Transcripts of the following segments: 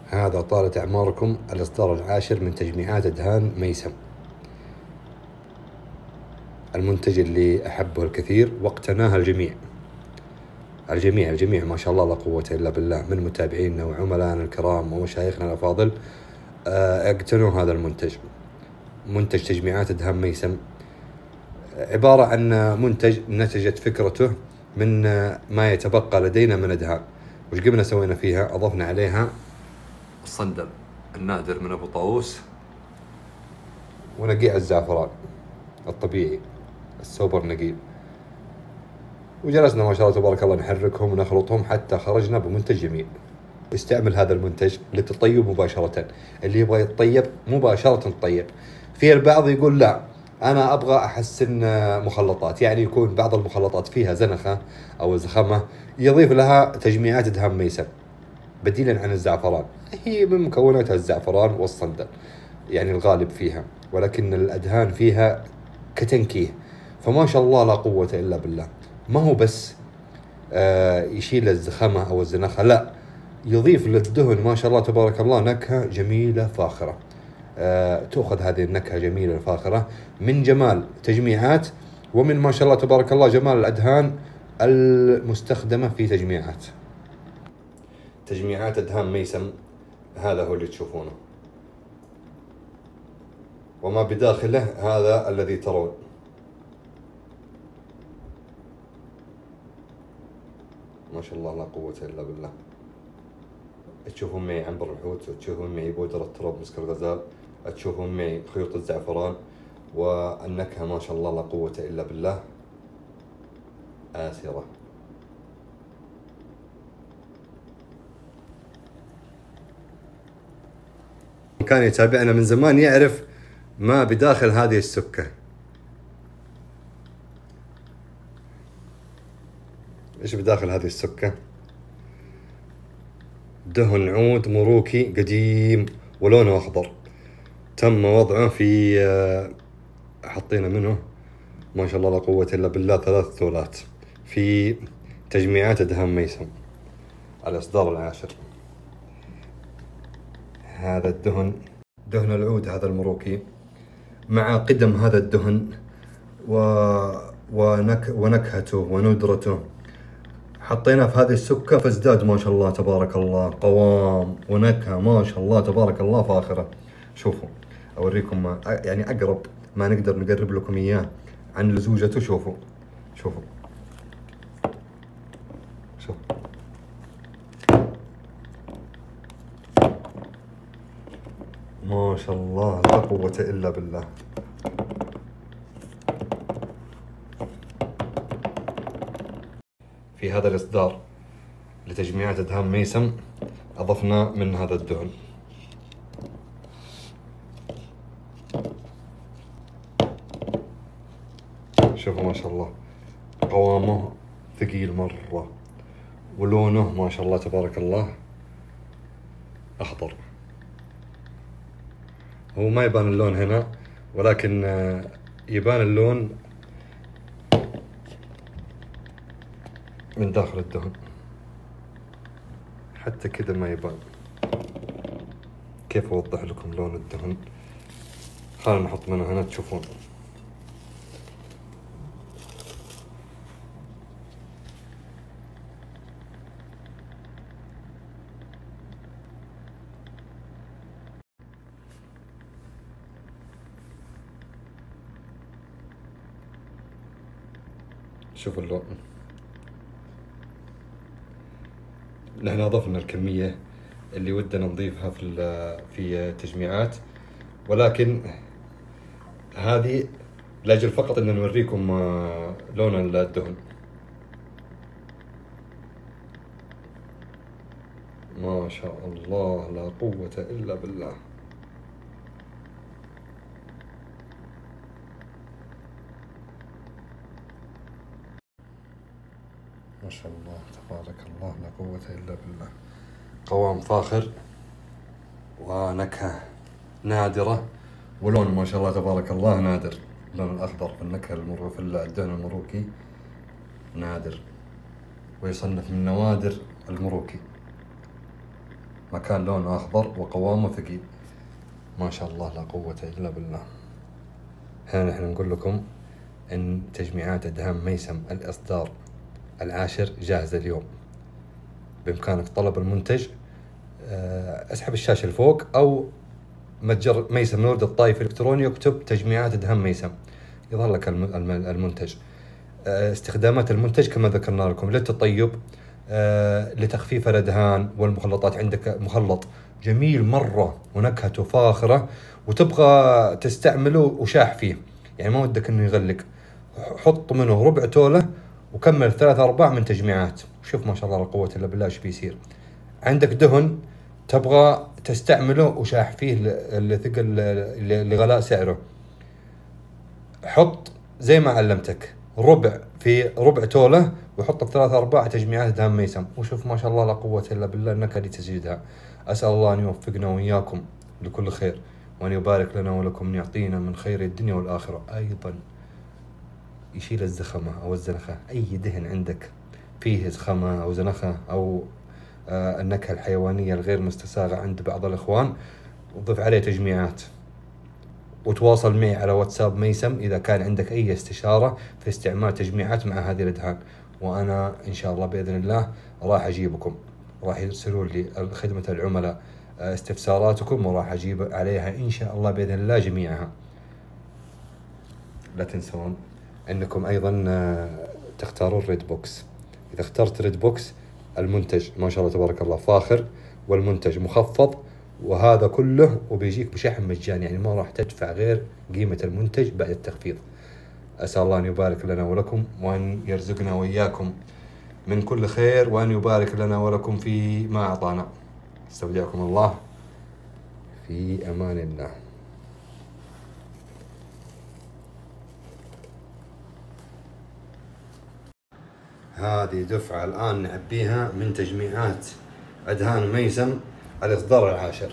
هذا طالت أعماركم الإصدار العاشر من تجميعات أدهان ميسم، المنتج اللي أحبه الكثير واقتناها الجميع ما شاء الله لا قوة إلا بالله من متابعينا وعملائنا الكرام ومشايخنا الأفاضل اقتنوا هذا المنتج. منتج تجميعات أدهان ميسم عبارة عن منتج نتجت فكرته من ما يتبقى لدينا من أدهان. وش قمنا سوينا فيها؟ أضفنا عليها الصندل النادر من أبو طاووس ونقيع الزعفران الطبيعي السوبر نقيب، وجلسنا ما شاء الله تبارك الله نحركهم ونخلطهم حتى خرجنا بمنتج جميل. استعمل هذا المنتج للتطيب مباشرة، اللي يبغى يتطيب مباشرة تطيب. في البعض يقول لا أنا أبغى أحسن مخلطات، يعني يكون بعض المخلطات فيها زنخة أو زخمة يضيف لها تجميعات أدهان ميسم بديلا عن الزعفران. هي من مكوناتها الزعفران والصندل يعني الغالب فيها، ولكن الأدهان فيها كتنكيه. فما شاء الله لا قوة إلا بالله. ما هو بس يشيل الزخمة أو الزنخة، لا، يضيف للدهن ما شاء الله تبارك الله نكهة جميلة فاخرة. تأخذ هذه النكهة جميلة فاخرة من جمال تجميعات، ومن ما شاء الله تبارك الله جمال الأدهان المستخدمة في تجميعات أدهان ميسم. هذا هو اللي تشوفونه، وما بداخله هذا الذي ترون. ما شاء الله لا قوة إلا بالله. تشوفون معي عنبر الحوت، وتشوفون معي بودرة تراب مسك الغزال، تشوفون معي خيوط الزعفران، والنكهة ما شاء الله لا قوة إلا بالله آسرة. كان يتابعنا من زمان يعرف ما بداخل هذه السكة. ايش بداخل هذه السكة؟ دهن عود مروكي قديم ولونه أخضر، تم وضعه في حطينا منه ما شاء الله لا قوة إلا بالله 3 ثولات في تجميعات أدهان ميسم الإصدار العاشر. هذا الدهن دهن العود هذا المروكي، مع قدم هذا الدهن ونكهته وندرته حطينا في هذه السكة، فازداد ما شاء الله تبارك الله قوام ونكهة ما شاء الله تبارك الله فاخرة. شوفوا أوريكم يعني أقرب ما نقدر نقرب لكم إياه عن لزوجته. شوفوا ما شاء الله لا قوة إلا بالله. في هذا الإصدار لتجميعات أدهان ميسم أضفنا من هذا الدهن. شوفوا ما شاء الله قوامه ثقيل مرة، ولونه ما شاء الله تبارك الله أخضر. هو ما يبان اللون هنا، ولكن يبان اللون من داخل الدهن، حتى كذا ما يبان. كيف أوضح لكم لون الدهن؟ خلينا نحط منه هنا تشوفون. شوفوا اللون. نحن أضفنا الكمية اللي ودنا نضيفها في تجميعات، ولكن هذه لأجل فقط أن نوريكم لون الدهن. ما شاء الله لا قوة إلا بالله. ما شاء الله تبارك الله لا قوة إلا بالله. قوام فاخر ونكهة نادرة، ولون ما شاء الله تبارك الله نادر. اللون الأخضر في النكهة في الدهن المروكي نادر، ويصنف من نوادر المروكي. مكان لونه أخضر وقوامه ثقيل. ما شاء الله لا قوة إلا بالله. هنا نحن نقول لكم إن تجميعات أدهان ميسم الإصدار 10 جاهزة اليوم. بإمكانك طلب المنتج. اسحب الشاشة لفوق أو متجر ميسم نورد الطائف الإلكتروني، اكتب تجميعات أدهان ميسم يظهر لك المنتج. استخدامات المنتج كما ذكرنا لكم للتطيب، لتخفيف الأدهان والمخلطات. عندك مخلط جميل مرة ونكهته فاخرة وتبغى تستعمله وشاح فيه، يعني ما ودك انه يغلق، حط منه ربع تولة وكمل 3/4 من تجميعات. شوف ما شاء الله لا قوة الا بالله ايش بيصير. عندك دهن تبغى تستعمله وشاح فيه لثقل لغلاء سعره، حط زي ما علمتك ربع في ربع تولة وحط 3/4 تجميعات دهان ميسم، وشوف ما شاء الله لا قوة إلا بالله النكهة اللي تجدها. أسأل الله أن يوفقنا وإياكم لكل خير، وأن يبارك لنا ولكم، أن يعطينا من خير الدنيا والآخرة. أيضا يشيل الزخمة أو الزنخة، أي دهن عندك فيه زخمة أو زنخة أو النكهة الحيوانية الغير مستساغة عند بعض الإخوان، وضف عليه تجميعات. وتواصل معي على واتساب ميسم إذا كان عندك أي استشارة في استعمال تجميعات مع هذه الأدهان، وأنا إن شاء الله بإذن الله راح أجيبكم، راح يرسلوا لي خدمة العملاء استفساراتكم وراح أجيب عليها إن شاء الله بإذن الله جميعها. لا تنسون أنكم أيضا تختارون ريد بوكس. إذا اخترت ريد بوكس المنتج ما شاء الله تبارك الله فاخر، والمنتج مخفض، وهذا كله وبيجيك بشحن مجاني، يعني ما راح تدفع غير قيمة المنتج بعد التخفيض. أسأل الله أن يبارك لنا ولكم، وأن يرزقنا وإياكم من كل خير، وأن يبارك لنا ولكم في ما أعطانا. استودعكم الله في أمان الله. هذه دفعة الآن نعبيها من تجميعات أدهان ميسم الإصدار 10.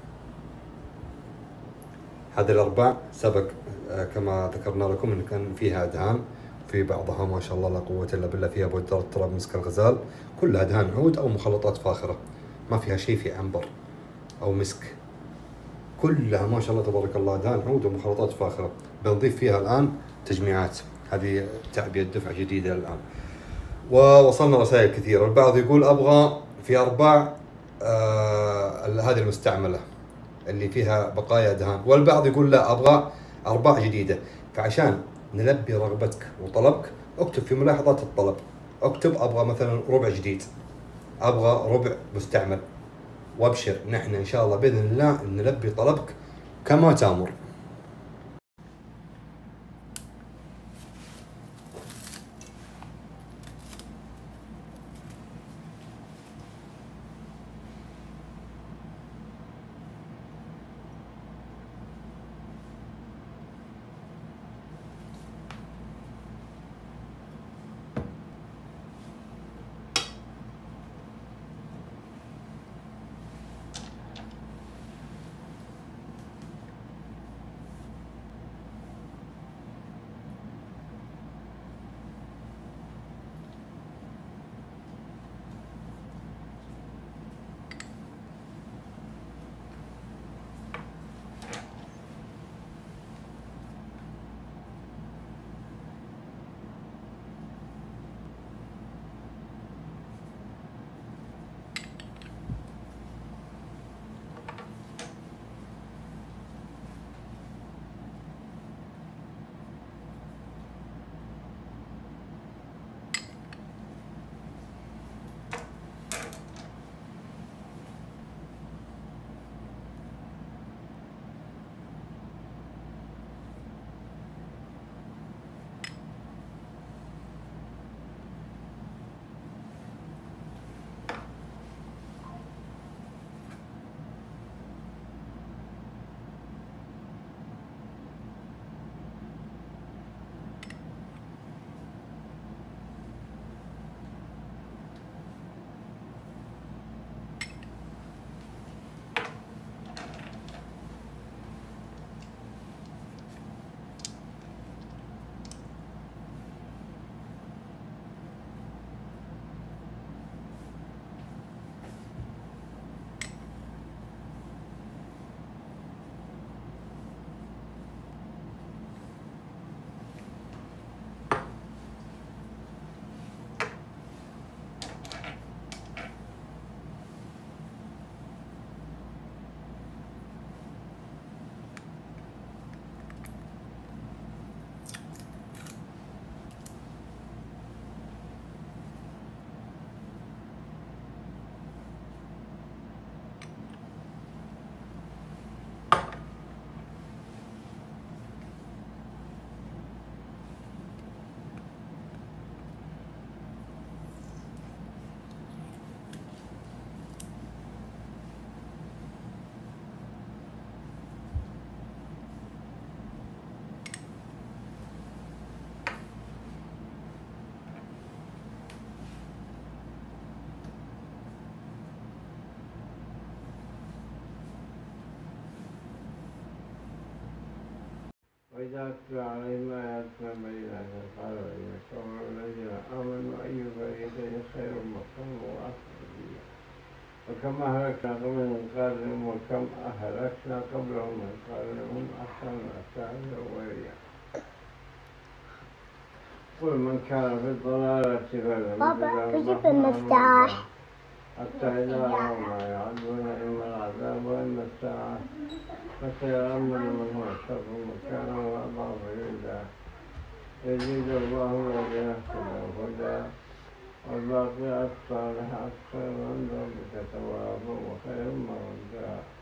هذه الأربع سبق كما ذكرنا لكم إن كان فيها أدهان، في بعضها ما شاء الله لا قوة إلا بالله فيها بودرة تراب مسك الغزال، كلها أدهان عود أو مخلطات فاخرة، ما فيها شيء في عنبر أو مسك، كلها ما شاء الله تبارك الله أدهان عود ومخلطات فاخرة. بنضيف فيها الآن تجميعات، هذه تعبئة دفعة جديدة الآن. ووصلنا رسائل كثيرة، البعض يقول أبغى في أرباع هذه المستعملة اللي فيها بقايا دهان، والبعض يقول لا أبغى أرباع جديدة. فعشان نلبي رغبتك وطلبك اكتب في ملاحظات الطلب، اكتب أبغى مثلا ربع جديد، أبغى ربع مستعمل، وابشر نحن إن شاء الله بإذن الله نلبي طلبك كما تأمر. إذا أتلى عليهم آياتنا بينات قال إن كفروا الذين آمنوا أي فريقين خير مقام وأحسن. وكم أهلكنا من قرن وكم أهلكنا قبلهم من قرن هم أحسن أثاثا ورئيا. قل من كان في الضلالة فليمدد المفتاح حتى إذا رأوا ما يعدون إما العذاب وإما الساعة فسيأمن من هو شر مكانا وأضعف جندا يزيد الله الذين اهتدوا هدى والباقيات الصالحات خير عند ربك ثوابا وخير مردا.